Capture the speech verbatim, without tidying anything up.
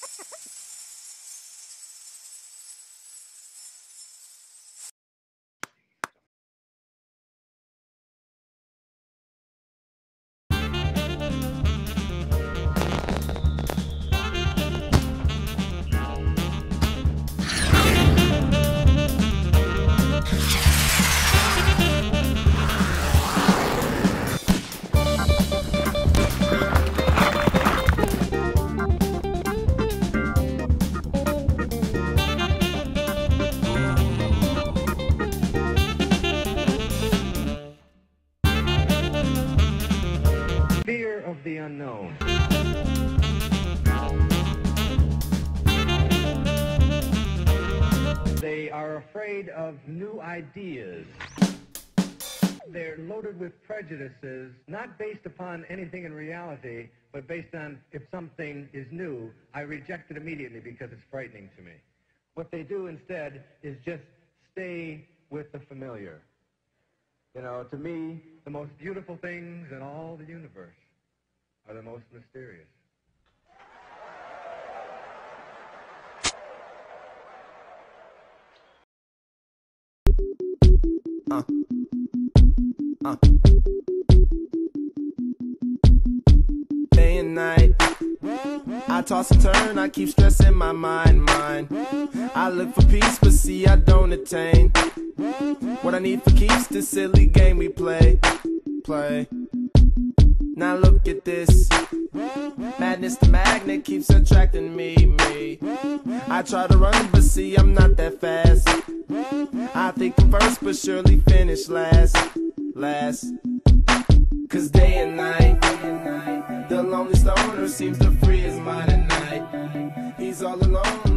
Fear of the unknown. They are afraid of new ideas. They're loaded with prejudices, not based upon anything in reality, but based on if something is new, I reject it immediately because it's frightening to me. What they do instead is just stay with the familiar. You know, to me, the most beautiful things in all the universe are the most mysterious. Uh. Uh. Day and night, I toss and turn, I keep stressing my mind, mind. I look for peace, but see I don't attain what I need for keeps this silly game we play, play. Now look at this, madness the magnet keeps attracting me, me. I try to run, but see I'm not that fast. I think I'm first, but surely finish last, last. Cause day and night, the lonely stoner seems to free his mind at night. He's all alone.